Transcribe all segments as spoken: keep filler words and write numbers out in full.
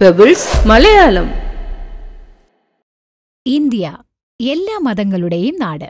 Pebbles Malayalam. India എല്ലാ മതങ്ങളുടെയും നാട്.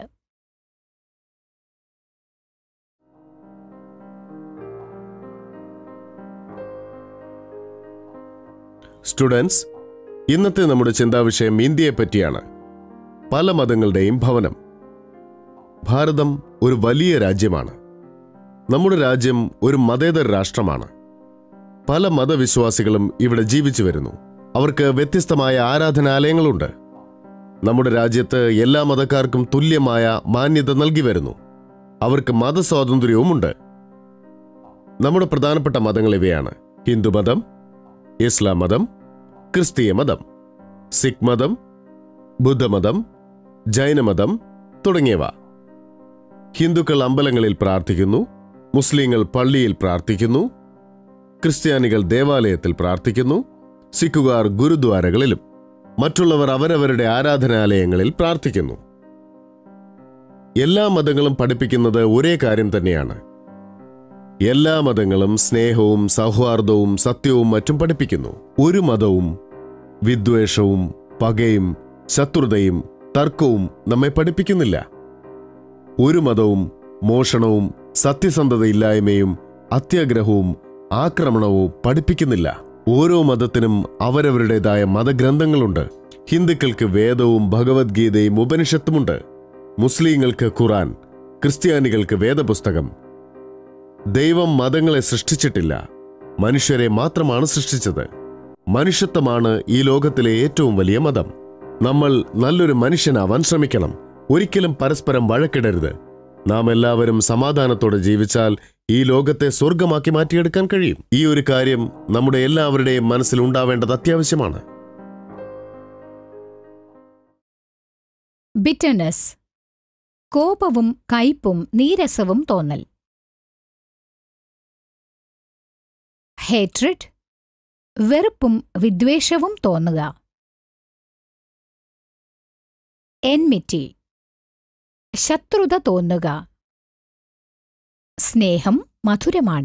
Students, ഇന്നത്തെ നമ്മുടെ ചിന്താവിഷയം ഇന്ത്യയെ പറ്റിയാണ്. പല മതങ്ങളുടെയും ഭവനം. ഭാരതം ഒരു വലിയ രാജ്യമാണ്. നമ്മുടെ രാജ്യം ഒരു മതേതര രാഷ്ട്രമാണ്. പല മതവിശ്വാസികളും ഇവിടെ ജീവിച്ചു വരുന്നു. അവർക്ക് വ്യത്യസ്തമായ ആരാധനാലയങ്ങളുണ്ട്. നമ്മുടെ രാജ്യത്ത് എല്ലാ മതക്കാർക്കും തുല്യമായ മാന്യത നൽകി വരുന്നു. അവർക്ക് മതസ്വാതന്ത്ര്യവുമുണ്ട്. നമ്മുടെ പ്രധാനപ്പെട്ട മതങ്ങൾ ഇവയാണ്: ഹിന്ദുമതം, ഇസ്ലാം മതം, ക്രിസ്തീയ മതം, സിഖ് മതം, ബുദ്ധമതം, ജൈനമതം തുടങ്ങിയവ. ഹിന്ദുക്കൾ അമ്പലങ്ങളിൽ പ്രാർത്ഥിക്കുന്നു, മുസ്ലിങ്ങൾ പള്ളിയിൽ പ്രാർത്ഥിക്കുന്നു, ക്രിസ്ത്യാനികൾ ദേവാലയത്തിൽ പ്രാർത്ഥിക്കുന്നു, സിഖുകാർ ഗുരുദ്വാരകളിലും മറ്റുള്ളവർ അവരവരുടെ ആരാധനാലയങ്ങളിൽ പ്രാർത്ഥിക്കുന്നു. എല്ലാ മതങ്ങളും പഠിപ്പിക്കുന്നത് ഒരേ കാര്യം തന്നെയാണ്. എല്ലാ മതങ്ങളും സ്നേഹവും സൗഹാർദ്ദവും സത്യവും മറ്റും പഠിപ്പിക്കുന്നു. ഒരു മതവും വിദ്വേഷവും പകയും ശത്രുതയും തർക്കവും നമ്മെ പഠിപ്പിക്കുന്നില്ല. ഒരു മതവും മോഷണവും സത്യസന്ധതയില്ലായ്മയും അത്യാഗ്രഹവും ആക്രമണവും പഠിപ്പിക്കുന്നില്ല. ഓരോ മതത്തിനും അവരവരുടേതായ മതഗ്രന്ഥങ്ങളുണ്ട്. ഹിന്ദുക്കൾക്ക് വേദവും ഭഗവത്ഗീതയും ഉപനിഷത്തുമുണ്ട്. മുസ്ലിങ്ങൾക്ക് ഖുറാൻ, ക്രിസ്ത്യാനികൾക്ക് വേദപുസ്തകം. ദൈവം മതങ്ങളെ സൃഷ്ടിച്ചിട്ടില്ല, മനുഷ്യരെ മാത്രമാണ് സൃഷ്ടിച്ചത്. മനുഷ്യത്വമാണ് ഈ ലോകത്തിലെ ഏറ്റവും വലിയ മതം. നമ്മൾ നല്ലൊരു മനുഷ്യനാവാൻ ശ്രമിക്കണം. ഒരിക്കലും പരസ്പരം വഴക്കിടരുത്. നാം എല്ലാവരും സമാധാനത്തോടെ ജീവിച്ചാൽ ഈ ലോകത്തെ സ്വർഗമാക്കി മാറ്റിയെടുക്കാൻ കഴിയും. ഈ ഒരു കാര്യം നമ്മുടെ എല്ലാവരുടെയും മനസ്സിൽ ഉണ്ടാവേണ്ടത് അത്യാവശ്യമാണ്. ബിറ്റർനെസ്, കോപവും കയ്പും നീരസവും തോന്നൽ. ഹേറ്റ്രിഡ്, വെറുപ്പും വിദ്വേഷവും തോന്നുക. എൻമിറ്റി, ശത്രുത തോന്നുക. സ്നേഹം മധുരമാണ്.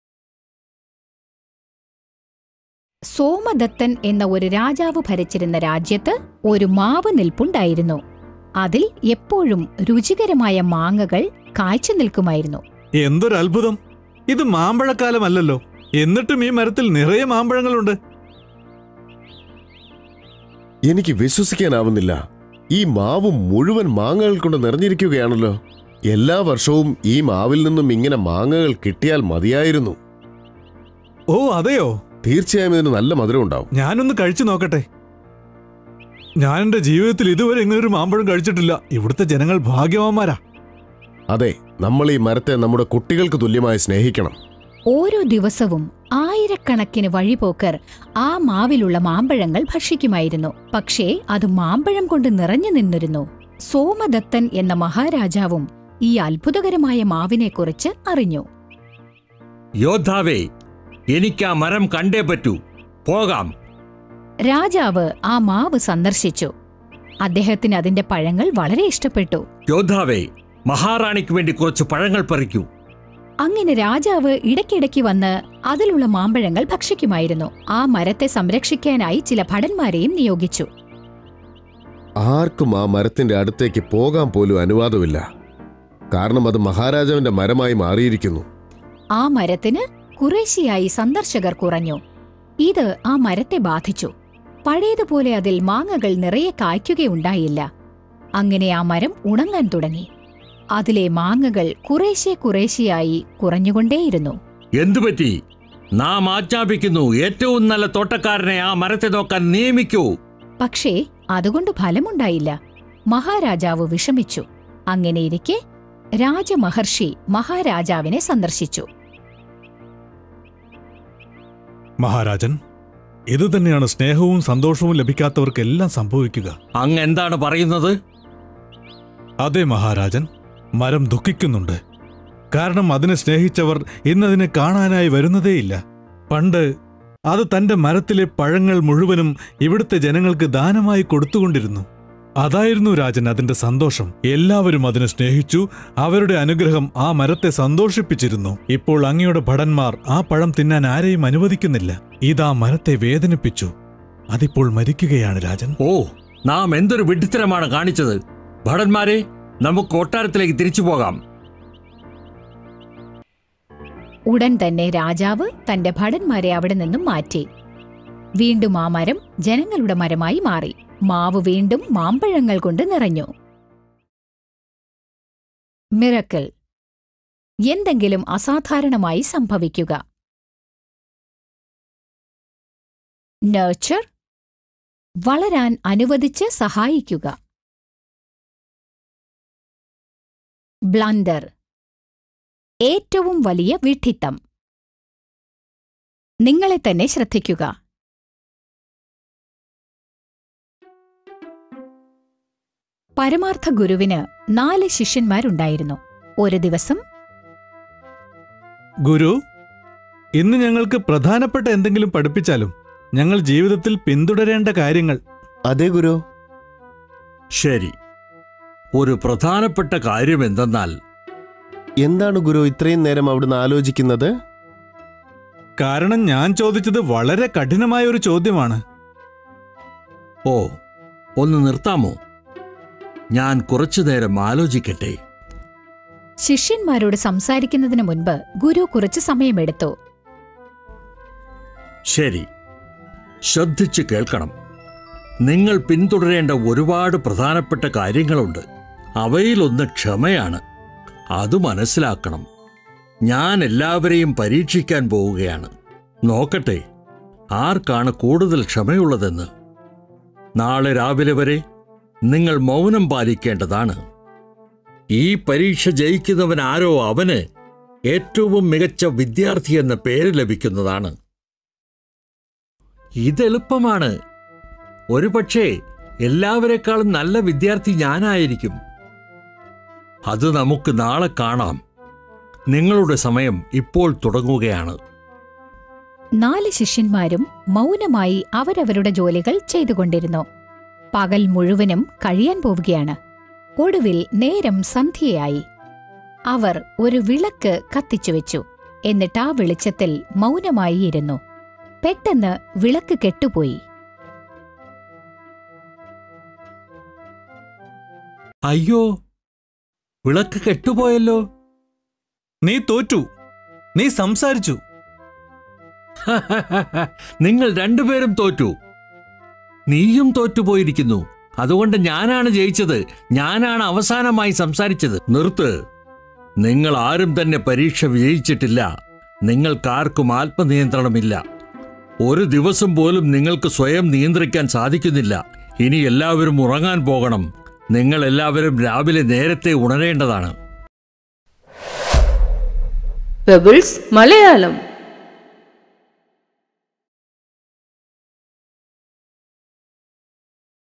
സോമദത്തൻ എന്ന ഒരു രാജാവ് ഭരിച്ചിരുന്ന രാജ്യത്ത് ഒരു മാവ് നിൽപ്പുണ്ടായിരുന്നു. അതിൽ എപ്പോഴും രുചികരമായ മാങ്ങകൾ കായ്ച്ചു നിൽക്കുമായിരുന്നു. എന്തൊരു അത്ഭുതം! ഇത് മാമ്പഴക്കാലമല്ലല്ലോ, എന്നിട്ടും ഈ മരത്തിൽ നിറയെ മാമ്പഴങ്ങളുണ്ട്. എനിക്ക് വിശ്വസിക്കാനാവുന്നില്ല. ഈ മാവ് മുഴുവൻ മാങ്ങകൾ കൊണ്ട് നിറഞ്ഞിരിക്കുകയാണല്ലോ. എല്ലാ വർഷവും ഈ മാവിൽ നിന്നും ഇങ്ങനെ മാങ്ങകൾ കിട്ടിയാൽ മതിയായിരുന്നു. ഓ അതെയോ? തീർച്ചയായും ഇതിന് നല്ല മധുരം ഉണ്ടാവും. ഞാനൊന്ന് കഴിച്ചു നോക്കട്ടെ. ഞാൻ എന്റെ ജീവിതത്തിൽ ഇതുവരെ ഇങ്ങനൊരു മാമ്പഴം കഴിച്ചിട്ടില്ല. ഇവിടുത്തെ ജനങ്ങൾ ഭാഗ്യവാന്മാരാ. അതെ, നമ്മൾ ഈ മരത്തെ നമ്മുടെ കുട്ടികൾക്ക് തുല്യമായി സ്നേഹിക്കണം. ഓരോ ദിവസവും ആയിരക്കണക്കിന് വഴിപോക്കർ ആ മാവിലുള്ള മാമ്പഴങ്ങൾ ഭക്ഷിക്കുമായിരുന്നു. പക്ഷേ അത് മാമ്പഴം കൊണ്ട് നിറഞ്ഞു നിന്നിരുന്നു. സോമദത്തൻ എന്ന മഹാരാജാവും ഈ അത്ഭുതകരമായ മാവിനെക്കുറിച്ച് അറിഞ്ഞു. യോദ്ധാവേ, എനിക്ക് ആ മരം കണ്ടേ പറ്റൂ. പോകാം. രാജാവ് ആ മാവ് സന്ദർശിച്ചു. അദ്ദേഹത്തിന് അതിന്റെ പഴങ്ങൾ വളരെ ഇഷ്ടപ്പെട്ടു. യോദ്ധാവേ, മഹാറാണിക്ക് വേണ്ടി കുറച്ച് പഴങ്ങൾ പറിക്കൂ. അങ്ങനെ രാജാവ് ഇടയ്ക്കിടയ്ക്ക് വന്ന് അതിലുള്ള മാമ്പഴങ്ങൾ ഭക്ഷിക്കുമായിരുന്നു. ആ മരത്തെ സംരക്ഷിക്കാനായി ചില ഭടന്മാരെയും നിയോഗിച്ചു. ആർക്കും ആ മരത്തിന്റെ അടുത്തേക്ക് പോകാൻ പോലും അനുവാദമില്ല. കാരണം അത് മഹാരാജാവിന്റെ മരമായി മാറിയിരിക്കുന്നു. ആ മരത്തിന് കുറേശ്ശെയായി സന്ദർശകർ കുറഞ്ഞു. ഇത് ആ മരത്തെ ബാധിച്ചു. പഴയതുപോലെ അതിൽ മാങ്ങകൾ നിറയെ കായ്ക്കുകയുണ്ടായില്ല. അങ്ങനെ ആ മരം ഉണങ്ങാൻ തുടങ്ങി. അതിലെ മാങ്ങകൾ കുറേശ്ശെ കുറേശ്ശെയായി കുറഞ്ഞുകൊണ്ടേയിരുന്നു. എന്തുപറ്റി? നാം ആജ്ഞാപിക്കുന്നു, ഏറ്റവും നല്ല തോട്ടക്കാരനെ ആ മരത്തെ നോക്കാൻ നിയമിക്കൂ. പക്ഷേ അതുകൊണ്ട് ഫലമുണ്ടായില്ല. മഹാരാജാവ് വിഷമിച്ചു. അങ്ങനെയിരിക്കെ രാജമഹർഷി മഹാരാജാവിനെ സന്ദർശിച്ചു. മഹാരാജൻ, ഇതുതന്നെയാണ് സ്നേഹവും സന്തോഷവും ലഭിക്കാത്തവർക്കെല്ലാം സംഭവിക്കുക. അങ്ങ് എന്താണ് പറയുന്നത്? അതെ മഹാരാജൻ, മരം ദുഃഖിക്കുന്നുണ്ട്. കാരണം അതിനെ സ്നേഹിച്ചവർ ഇന്നതിനെ കാണാനായി വരുന്നതേയില്ല. പണ്ട് അത് തന്റെ മരത്തിലെ പഴങ്ങൾ മുഴുവനും ഇവിടുത്തെ ജനങ്ങൾക്ക് ദാനമായി കൊടുത്തുകൊണ്ടിരുന്നു. അതായിരുന്നു രാജൻ അതിന്റെ സന്തോഷം. എല്ലാവരും അതിനെ സ്നേഹിച്ചു. അവരുടെ അനുഗ്രഹം ആ മരത്തെ സന്തോഷിപ്പിച്ചിരുന്നു. ഇപ്പോൾ അങ്ങയുടെ ഭടന്മാർ ആ പഴം തിന്നാൻ ആരെയും അനുവദിക്കുന്നില്ല. ഇതാ മരത്തെ വേദനിപ്പിച്ചു. അതിപ്പോൾ മരിക്കുകയാണ് രാജൻ. ഓ, നാം എന്തൊരു വിഡ്ഢിത്തരമാണ് കാണിച്ചത്. ഭടന്മാരെ, നമുക്ക് കൊട്ടാരത്തിലേക്ക് തിരിച്ചു പോകാം. ഉടൻ തന്നെ രാജാവ് തന്റെ ഭടന്മാരെ അവിടെ നിന്നും മാറ്റി. വീണ്ടും ആ മരം ജനങ്ങളുടെ മരമായി മാറി. മാവ് വീണ്ടും മാമ്പഴങ്ങൾ കൊണ്ട് നിറഞ്ഞു. മിറക്കിൾ. എന്തെങ്കിലും അസാധാരണമായി സംഭവിക്കുക. നർച്ചർ. വളരാൻ അനുവദിച്ച് സഹായിക്കുക. ബ്ലണ്ടർ. ഏറ്റവും വലിയ വിഡ്ഢിത്തം. നിങ്ങളെ തന്നെ ശ്രദ്ധിക്കുക. പരമാർത്ഥ ഗുരുവിന് നാല് ശിഷ്യന്മാരുണ്ടായിരുന്നു. ഒരു ദിവസം, ഗുരു, ഇന്ന് ഞങ്ങൾക്ക് പ്രധാനപ്പെട്ട എന്തെങ്കിലും പഠിപ്പിച്ചാലും ഞങ്ങൾ ജീവിതത്തിൽ പിന്തുടരേണ്ട കാര്യങ്ങൾ. അതെ ഗുരു. ശരി, ഒരു പ്രധാനപ്പെട്ട കാര്യം എന്തെന്നാൽ, എന്താണ് ഗുരു ഇത്രയും നേരം അവിടുന്ന് ആലോചിക്കുന്നത്? കാരണം ഞാൻ ചോദിച്ചത് വളരെ കഠിനമായ ഒരു ചോദ്യമാണ്. ഓ, ഒന്ന് നിർത്താമോ? ഞാൻ കുറച്ചു നേരം ആലോചിക്കട്ടെ. ശിഷ്യന്മാരോട് സംസാരിക്കുന്നതിന് മുൻപ് ഗുരു കുറച്ച് സമയമെടുത്തു. ശരി, ശ്രദ്ധിച്ച് കേൾക്കണം. നിങ്ങൾ പിന്തുടരേണ്ട ഒരുപാട് പ്രധാനപ്പെട്ട കാര്യങ്ങളുണ്ട്. അവയിലൊന്ന് ക്ഷമയാണ്. അത് മനസ്സിലാക്കണം. ഞാൻ എല്ലാവരെയും പരീക്ഷിക്കാൻ പോവുകയാണ്. നോക്കട്ടെ ആർക്കാണ് കൂടുതൽ ക്ഷമയുള്ളതെന്ന്. നാളെ രാവിലെ വരെ നിങ്ങൾ മൗനം പാലിക്കേണ്ടതാണ്. ഈ പരീക്ഷ ജയിക്കുന്നവൻ ആരോ അവന് ഏറ്റവും മികച്ച വിദ്യാർത്ഥി എന്ന പേര് ലഭിക്കുന്നതാണ്. ഇതെളുപ്പമാണ്. ഒരുപക്ഷേ എല്ലാവരെക്കാളും നല്ല വിദ്യാർത്ഥി ഞാനായിരിക്കും. അത് നമുക്ക് നാളെ കാണാം. നിങ്ങളുടെ സമയം ഇപ്പോൾ തുടങ്ങുകയാണ്. നാല് ശിഷ്യന്മാരും മൗനമായി അവരവരുടെ ജോലികൾ ചെയ്തുകൊണ്ടിരുന്നു. പകൽ മുഴുവനും കഴിയാൻ പോവുകയാണ്. ഒടുവിൽ നേരം സന്ധ്യയായി. അവർ ഒരു വിളക്ക് കത്തിച്ചുവെച്ചു. എന്നിട്ട് ആ വെളിച്ചത്തിൽ മൗനമായി ഇരുന്നു. പെട്ടെന്ന് വിളക്ക് കെട്ടുപോയി. അയ്യോ, വിളക്ക് കെട്ടുപോയല്ലോ. നീ തോറ്റു. നീ സംസാരിച്ചു. നിങ്ങൾ രണ്ടുപേരും തോറ്റു. നീയും തോറ്റുപോയിരിക്കുന്നു. അതുകൊണ്ട് ഞാനാണ് ജയിച്ചത്. ഞാനാണ് അവസാനമായി സംസാരിച്ചത്. നിർത്ത്. നിങ്ങൾ ആരും തന്നെ പരീക്ഷ വിജയിച്ചിട്ടില്ല. നിങ്ങൾക്കാർക്കും ആത്മനിയന്ത്രണമില്ല. ഒരു ദിവസം പോലും നിങ്ങൾക്ക് സ്വയം നിയന്ത്രിക്കാൻ സാധിക്കുന്നില്ല. ഇനി എല്ലാവരും ഉറങ്ങാൻ പോകണം. നിങ്ങൾ എല്ലാവരും രാവിലെ നേരത്തെ ഉണരേണ്ടതാണ്. പെബിൾസ് മലയാളം.